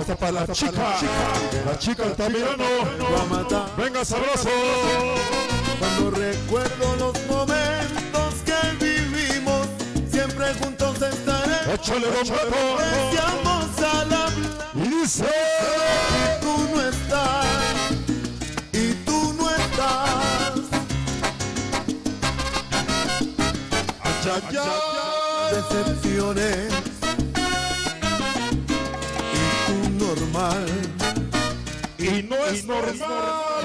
Hasta para la chica Altamirano. Venga, sabroso. Cuando recuerdo los momentos que vivimos, siempre juntos estaremos. Échale, don Beto. Deseamos al hablar. Y dice: Tú no estás, y tú no estás. Decepciones, y tú normal. Y no es normal.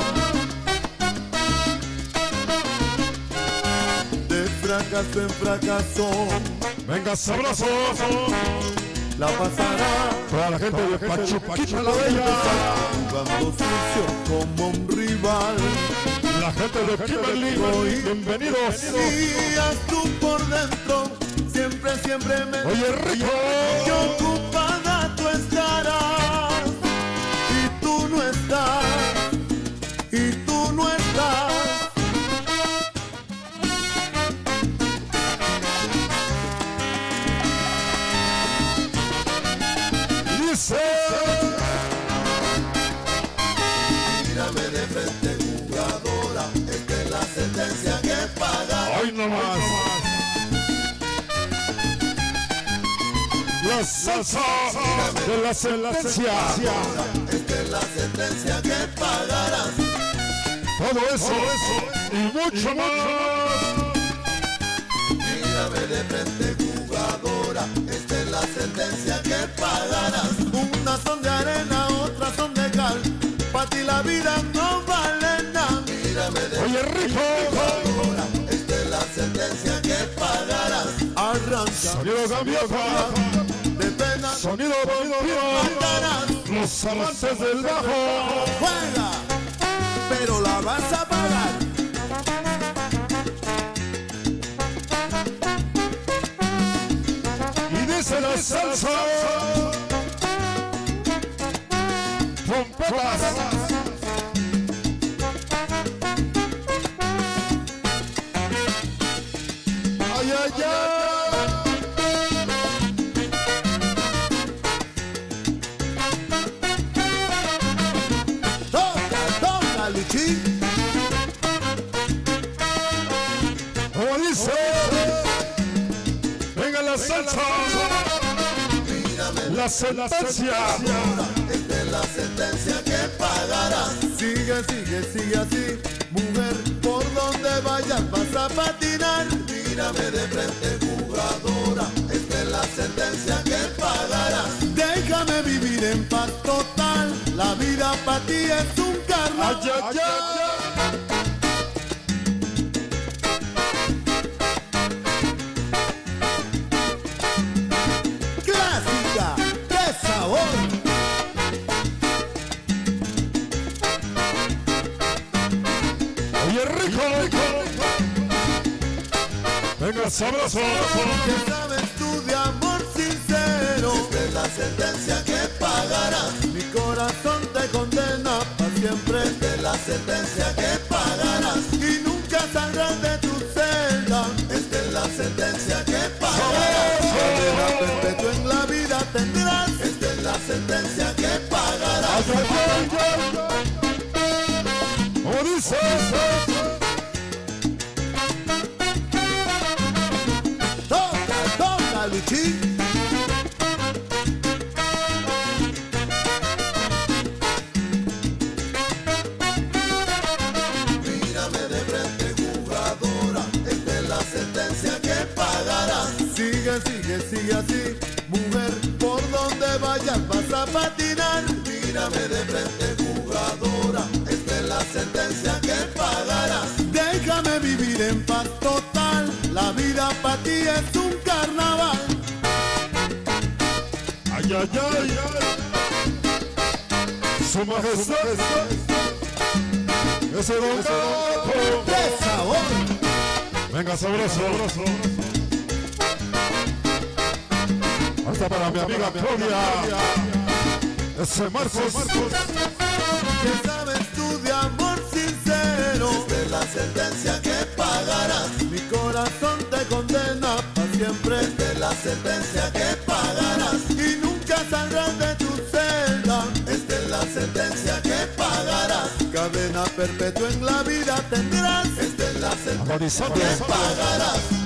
De fracaso en fracaso, Venga, sabroso. la pasará Para la gente de Pachuquita la Bella. jugando sucio como un rival. La gente de Kimberly, bienvenidos. Días tú por dentro, siempre me. Oye, Rico. Que ocupada tú estarás, y tú no estás, y tú no estás. Dice: Mírame de frente, jugadora, esta es la sentencia que pagarás. hoy nomás. La salsa de la sentencia. Esta es la sentencia que pagarás. Todo eso y mucho más. Mírame de frente, jugadora, esta es la sentencia que pagarás. Unas son de arena, otras son de cal. Pa' ti la vida no vale nada. Mírame de Oye, Rico. jugadora, esta es la sentencia que pagarás. Arranca, Sonido gaviota. de pena, Sonido vampiro. matarás. Los amantes del bajo. Juega, pero la vas a pagar. Y dice la salsa. Trompetas. Ay, ay, ay. Toca, Luchín. Como dice: venga la salsa. La sentencia. Esta es la sentencia que pagarás. Sigue así, mujer, por donde vayas vas a patinar. Mírame de frente, jugadora, esta es la sentencia que pagarás. Déjame vivir en paz total, la vida para ti es un carnaval. Ay, ay, ay. Clásica, de sabor. Oye, Rico. Venga, sabroso. ¿Qué sabes tú de amor sincero? Esta es la sentencia que pagarás. Mi corazón te condena para siempre. Esta es la sentencia que pagarás. Y nunca saldrás de tu celda. Esta es la sentencia que pagarás. Cadena perpetua en la vida tendrás. Esta es la sentencia que pagarás. Como dice: Toca, Luchín. Mírame de frente, jugadora, esta es la sentencia que pagarás. Sigue así, mujer, por donde vayas vas a patinar. Mírame de frente, jugadora, esta es la sentencia que pagarás. Déjame vivir en paz total, la vida para ti es un carnaval. ay, ay, ay. Su majestad. Ese don Gato. ¡Qué sabor! Venga, sabroso. Hasta para mi amiga Claudia. Ese Marcos. ¿Qué sabes tú de amor sincero? Esta es la sentencia que pagarás. Mi corazón te condena para siempre. Esta es la sentencia que pagarás. Y nunca saldrás de tu celda. perpetuo en la vida tendrás. Esta es la sentencia que pagarás.